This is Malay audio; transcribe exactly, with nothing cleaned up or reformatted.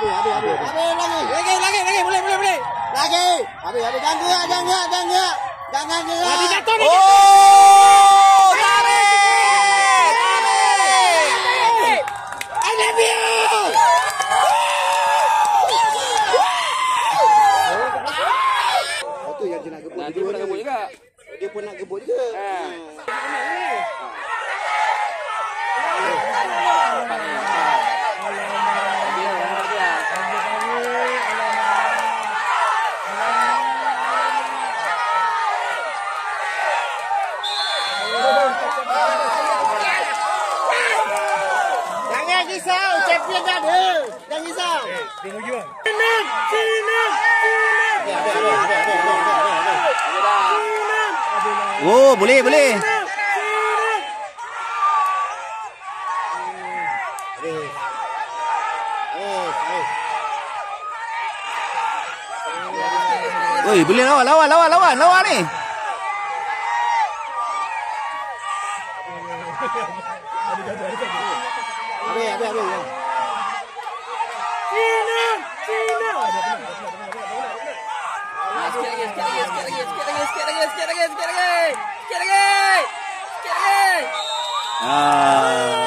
habis, habis. Habis lagi. Lagi, lagi, lagi. Boleh, boleh, boleh. Lagi. Habis, habis. Jangan gerak, jangan gerak, jangan gerak. Jangan gerak. Dia jatuh, dia jatuh. Oh, tarik. Tarik. I love you. Oh, tu yang dia nak gebuk. Nanti pun nak gebuk juga. Dia pun nak gebuk juga. Ha. Jangan risau, champion dah ada. Jangan risau. Tengok je. Cina, Cina, Cina. Oh, boleh, boleh. Oi, boleh lawan, lawan, lawan, lawan, lawan ni. Habis, habis, habis. Cina, Cina. Sikit lagi, sikit lagi, sikit lagi, sikit lagi, sikit lagi, sikit lagi, sikit lagi, sikit lagi, sikit lagi. Ah.